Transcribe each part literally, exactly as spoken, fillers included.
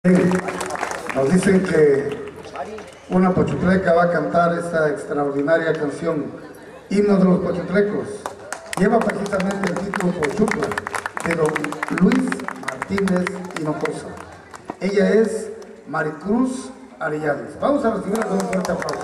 Nos dicen que una pochutleca va a cantar esta extraordinaria canción, Himno de los Pochutlecos. Lleva precisamente el título Pochutla, de don Luis Martínez Hinojosa. Ella es Maricruz Arellanes. Vamos a recibirla con un fuerte aplauso.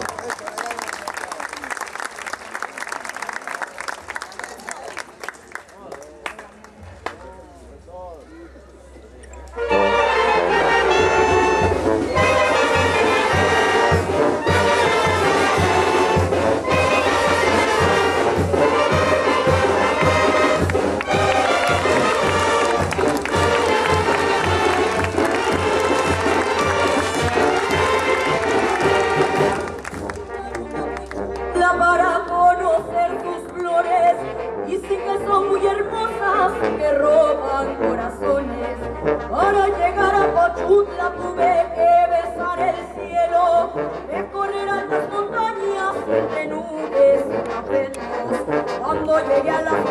Para conocer tus flores, y sí que son muy hermosas, que roban corazones. Para llegar a Pochutla tuve que besar el cielo, recorrer altas montañas entre nubes y apetos. Cuando llegué a la